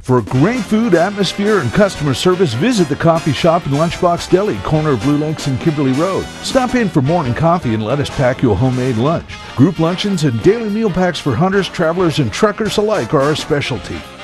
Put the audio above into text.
For great food, atmosphere, and customer service, visit the Coffee Shop and Lunchbox Deli, corner of Blue Lakes and Kimberly Road. Stop in for morning coffee and let us pack you a homemade lunch. Group luncheons and daily meal packs for hunters, travelers, and truckers alike are our specialty.